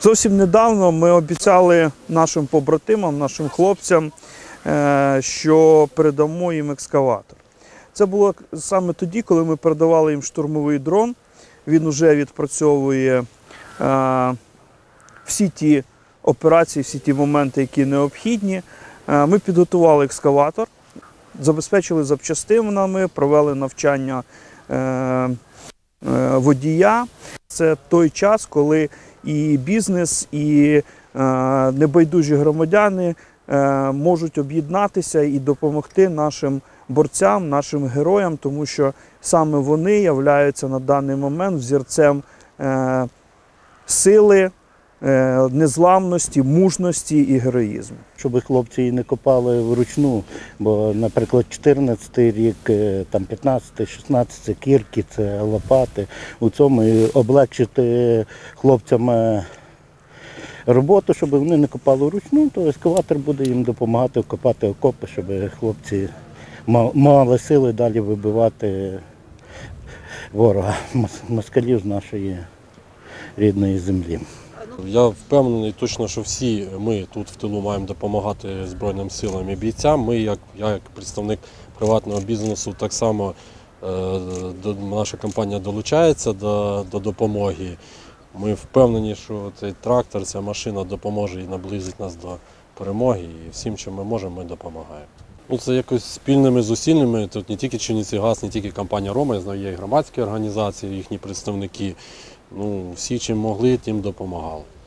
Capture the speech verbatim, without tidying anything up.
Зовсім недавно ми обіцяли нашим побратимам, нашим хлопцям, що передамо їм екскаватор. Це було саме тоді, коли ми передавали їм штурмовий дрон. Він вже відпрацьовує всі ті операції, всі ті моменти, які необхідні. Ми підготували екскаватор, забезпечили запчастинами, провели навчання водія. Це той час, коли і бізнес, і небайдужі громадяни можуть об'єднатися і допомогти нашим борцям, нашим героям, тому що саме вони являються на даний момент взірцем сили, незламності, мужності і героїзму. Щоб хлопці не копали вручну, бо, наприклад, чотирнадцятий рік, там п'ятнадцятий, шістнадцятий, кірки, це лопати. У цьому і облегчити хлопцям роботу, щоб вони не копали вручну, то екскаватор буде їм допомагати копати окопи, щоб хлопці мали сили далі вибивати ворога, москалів з нашої рідної землі. Я впевнений точно, що всі ми тут в тилу маємо допомагати Збройним силам і бійцям. Ми, як я як представник приватного бізнесу, так само е, до, наша компанія долучається до, до допомоги. Ми впевнені, що цей трактор, ця машина допоможе і наблизить нас до перемоги. І всім, чим ми можемо, ми допомагаємо. Ну, це якось спільними зусиллями, тут не тільки Чернівцігаз, не тільки компанія «Рома», я знаю, є і громадські організації, їхні представники. Ну, всі чим могли, тим допомагали.